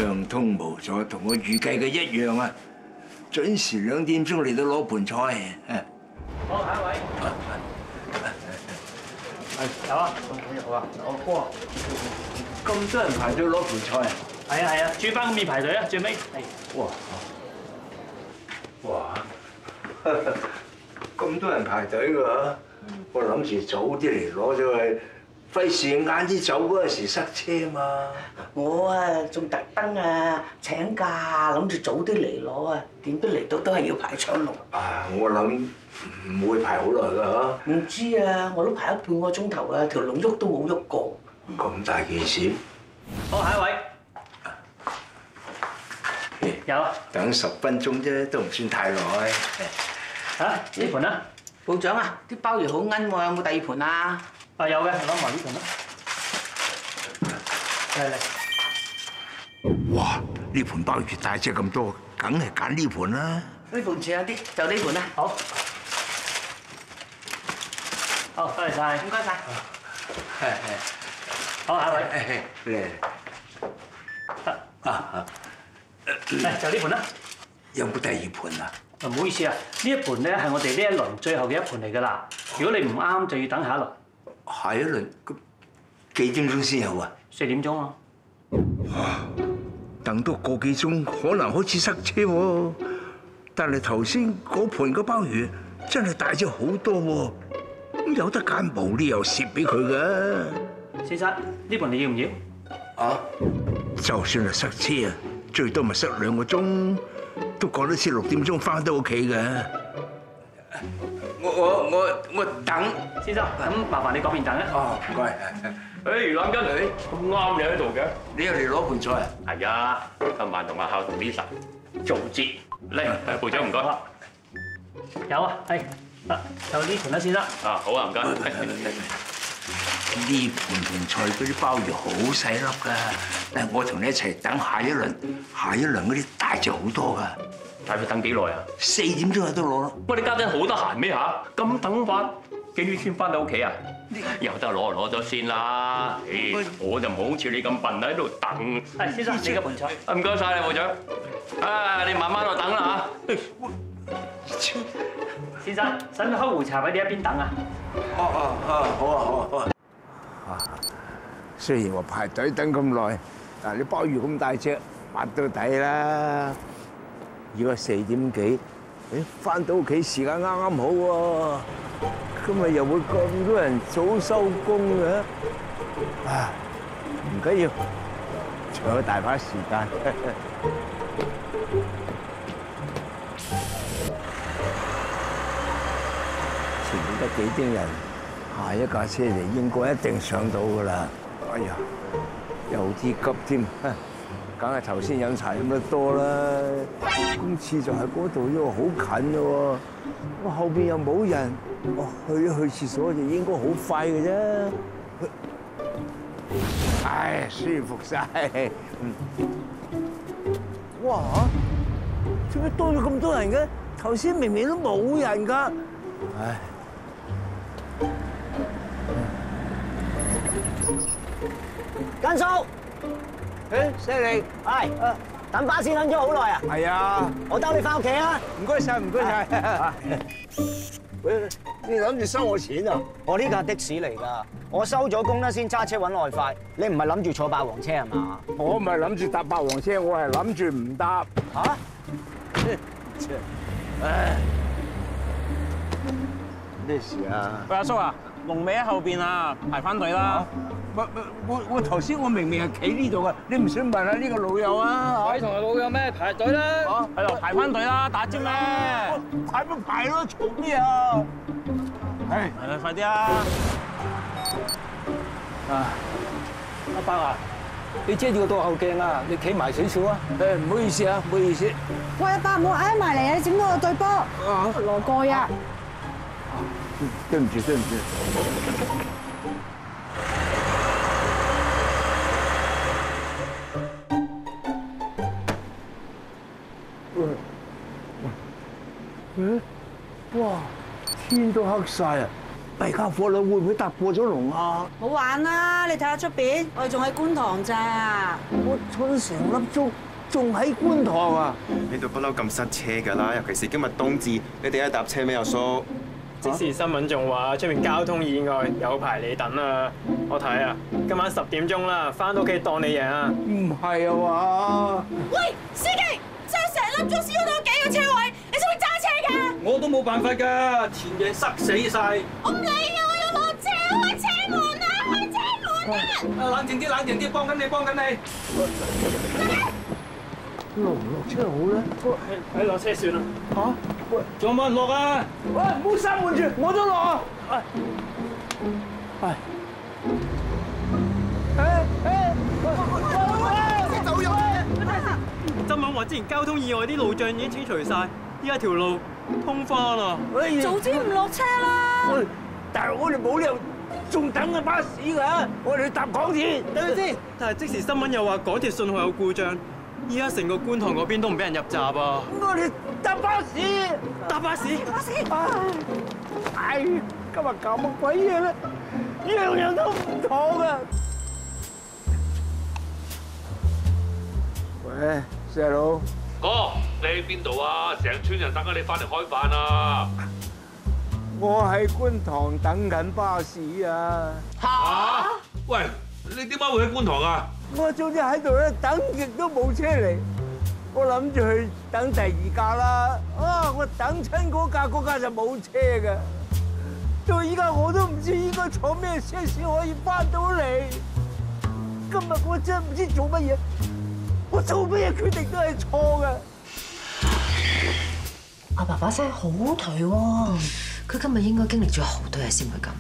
暢通無阻，同我預計嘅一樣啊！準時2點鐘嚟到攞盤菜。 好，下一位。有啊，好啊，哇！ 咁多人排隊攞盤菜啊！ 係啊係啊，轉翻咁易排隊啊，最尾係。 哇！咁多人排隊㗎，我諗住早啲嚟攞咗佢，費事晏啲走嗰陣時塞車嘛。 我啊仲特登請假，諗住早啲嚟攞啊，點都嚟到都係要排長龍。 啊！我諗唔會排好耐㗎嚇。 唔知啊，我都排咗半個鐘頭啊，條龍喐都冇喐過。 咁大件事？ 好，下一位。有啊。 等10分鐘啫，都唔算太耐。 嚇，呢盤啦。 部長啊，啲鮑魚好奀喎，有冇第二盤啊？ 啊有嘅，攞埋呢盤啦。嚟。 哇！呢盤鮑魚大隻咁多，梗係揀呢盤啦。 呢盤似樣啲，就呢盤啦。 好。好，多謝晒。 唔該晒。 好，下一位。 嚟。 嚟就呢盤啦。 有冇第二盤啊？ 唔好意思啊，呢一盤咧係我哋呢一輪最後嘅一盤嚟㗎啦。如果你唔啱，就要等下一輪。 下一輪咁幾點鐘先有啊 ？4點鐘啊。 等多個幾鐘，可能開始塞車喎。但係頭先嗰盤嘅鮑魚真係大咗好多喎。咁有得揀，冇理由蝕俾佢㗎。 先生，呢盤你要唔要？ 啊？就算係塞車啊，最多咪塞2個鐘，都趕得切6點鐘翻到屋企嘅。我等。 先生，咁麻煩你嗰邊等啊。 哦，唔該。 誒，攬根女，咁啱你喺度嘅。 你又嚟攞盤菜啊？ 係啊，今晚同阿孝同 Lisa 做節。嚟，部長唔該。 有啊，係。就呢盤啦，先生。 啊，好啊，唔該。 呢盤菜嗰啲鮑魚好細粒㗎，我同你一齊等下一輪嗰啲大隻好多㗎。 睇佢等幾耐啊 ？4點鐘就都攞咯。 喂，你家陣好得閒咩嚇？咁等法幾點先翻到屋企啊？有得攞就攞咗先啦。我就唔好似你咁笨喺度等。 係，先生，呢個盤菜。 唔該晒你，部長。啊，你慢慢度等啦嚇。 先生，使唔使開壺茶俾你一邊等啊？ 好啊。雖然話排隊等咁耐，但係你鮑魚咁大隻，乜都抵啦。而家4點幾，翻到屋企時間啱啱好喎。今日又會咁多人早收工嘅，唔緊要，仲有大把時間。前面得幾丁人，下一架車嚟應該一定上到㗎啦。哎呀，有啲急添，梗係頭先飲茶飲得多啦。公廁就喺嗰度，因為好近咯。我後邊又冇人，我去一去廁所就應該好快嘅啫。唉，舒服晒。哇！做咩多咗咁多人嘅？頭先明明都冇人㗎。唉。 根叔， 犀利， 係，等巴士等咗好耐啊！ 係啊， 我兜你翻屋企啊！ 唔該晒，唔該晒。喂，你諗住收我錢啊？ 我呢架的士嚟㗎，我收咗工咧先揸車揾外快。你唔係諗住坐霸王車係嘛？ 我唔係諗住搭霸王車，我係諗住唔搭。 嚇？ 唉，咩事啊？ 喂，阿叔啊，龍尾喺後邊啊，排翻隊啦！ 我頭先我明明係企呢度㗎，你唔想問下呢個老友啊？ 喂，同埋老友咩？排隊啦！喺度排翻隊啦，打尖咩？ 排咪排咯，嘈咩啊？係， 係啦，快啲啊！阿伯啊，你遮住個倒後鏡啊，你企埋少少啊！ 誒，唔好意思啊，唔好意思。 喂，阿伯，唔好挨埋嚟啊！你整到我對波。羅蓋啊！ 對唔住。哇！天都黑晒啊！ 弊家伙啦，會唔會搭過咗龍啊？ 冇玩啦！你睇下出邊，我哋仲喺觀塘咋。 我坐咗成粒鐘，仲喺觀塘啊！ 呢度不嬲咁塞車㗎啦，尤其是今日冬至，你哋一搭車咩阿叔？ 即時新聞仲話出面交通意外，有排你等啊！我睇啊，今晚10點鐘啦，翻到屋企當你贏啊！ 唔係啊嘛？ 喂，司機，揸成粒鐘先到幾個車位，你識唔識揸車㗎？ 我都冇辦法㗎，前嘢塞死晒。 我唔理啊，我要落車，開車門啊，開車門啊！ 冷靜啲，冷靜啲，幫緊你，幫緊你。 落唔落車好咧？ 喺落車算啦。 嚇？喂， 仲有冇人落啊？ 喂，唔好閂門住，我都落啊！ 走入！ 新聞話之前交通意外啲路障已經清除晒，依家條路通翻啦。 早知唔落車啦！ 喂，但係我哋冇理由仲等緊巴士㗎，我哋要搭港鐵， 等陣先。但係即時新聞又話港鐵信號有故障，依家成個觀塘嗰邊都唔俾人入閘啊！ 我哋搭巴士， 搭巴士， 巴士。 唉，今日搞乜鬼嘢咧？樣樣都唔妥㗎。喂，細佬。 哥，你喺邊度啊？成村人等緊你翻嚟開飯啊！ 我喺觀塘等緊巴士啊！ 嚇！喂，你點解會喺觀塘啊？ 我早知喺度咧，等極都冇車嚟，我諗住去等第二架啦。啊！我等親嗰架就冇車㗎。到依家我都唔知應該坐咩車先可以翻到嚟。今日我真係唔知做乜嘢，我做乜嘢決定都係錯㗎。 阿爸把聲好頹喎，佢今日應該經歷咗好多嘢先會咁。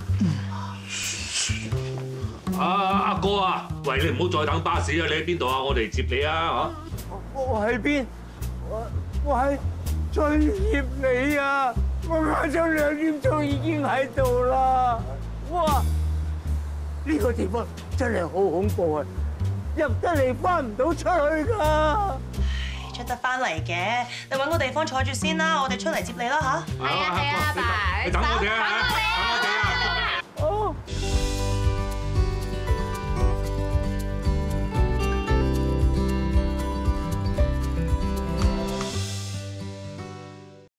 阿哥啊，喂，你唔好再等巴士啊！你喺邊度啊？我嚟接你啊！ 我喺邊？我喺駿業里啊！我晏晝2點鐘已經喺度啦！哇！呢個地方真係好恐怖啊！入得嚟翻唔到出去㗎。 出得翻嚟嘅，你揾個地方坐住先啦，我哋出嚟接你啦嚇。 係啊，阿爸，你等我哋啊！等我哋。